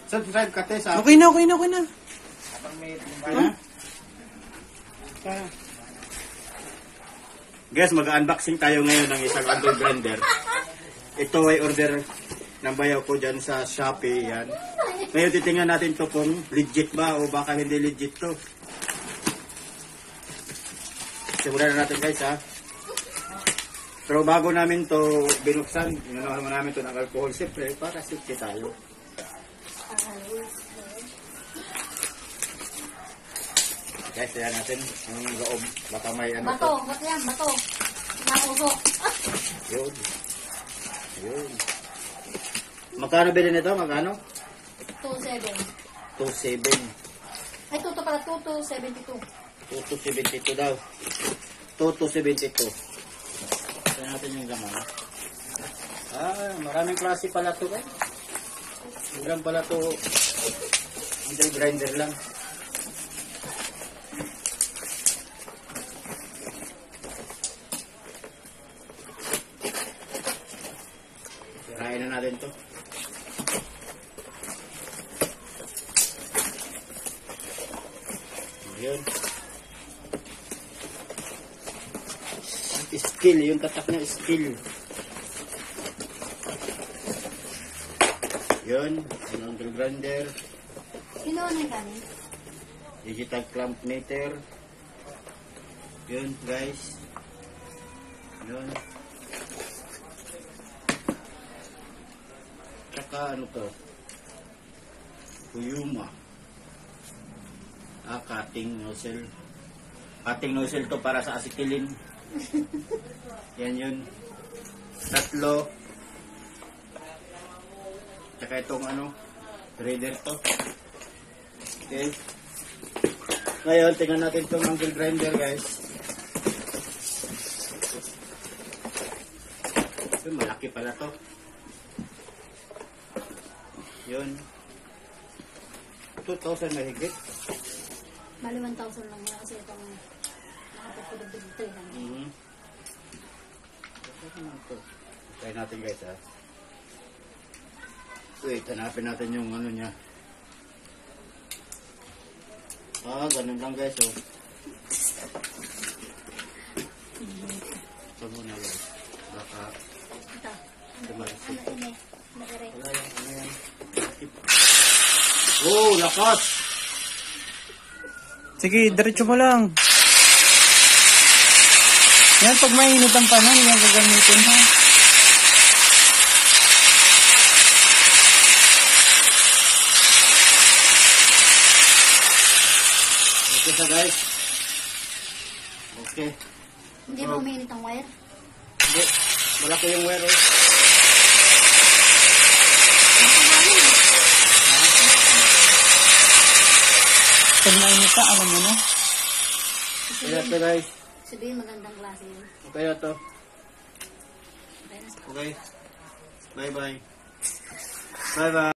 Subscribe ka, te, sa... Okay na, okay na, okay na. Huh? Guys, mag-unboxing tayo ngayon ng isang angle grinder. Ito ay order ng bayaw ko dyan sa Shopee. Yan. Ngayon titingnan natin to kung legit ba o baka hindi legit to. Simulan na natin guys ha. Pero bago namin to binuksan, inanawan namin to ng alcohol siyempre para safety tayo. Guys, ayan natin yung loob. Baka may ano bato, bato yan, bato. Nakusok. Yun. Yun. Magkano bilhin nito? Magkano? 2.7. 2.7. Ay, tuto pala, 2.72. 2.72 daw. 2.72. Ito natin yung laman. Maraming klase pala ito eh. Ilan pala ito. Angle grinder lang. Sirain na natin ito. Yun. Skill, yung tatak na skill. Yun, yung angle grinder. Ino na yung kanin? Digital clamp meter. Yun guys. Yun. Tsaka ano to? Kuyuma. Cutting nozzle. Cutting nozzle to para sa acetylene. Yan yun. Tatlo. Tsaka itong ano, grinder to. Okay. Ngayon, tingnan natin itong angle grinder guys. Yun, malaki pala to. Yun. 2,000 mahigit. Bali 1,000 lang yan kasi itong nakapagpulog dito lang. Try natin guys ha. Wait, hanapin natin yung ano niya. Ganun lang guys oh. Ito muna guys. Baka Ito. tumalasik. Ano ini? Nakire. Wala yan, ano yan. Oh, lakas! Sige, diretso mo lang. Yan, pag mainit ang panahon, yan gagamitin ha. Okay sa guys. Okay. Hindi mo uminit ang wire? Hindi. Malaki yung wire oh. Pag mainit ka, alam mo na. Kaya ito guys. Sabihin magandang klase yun. Okay na to. Okay na. Okay. Bye bye. Bye bye.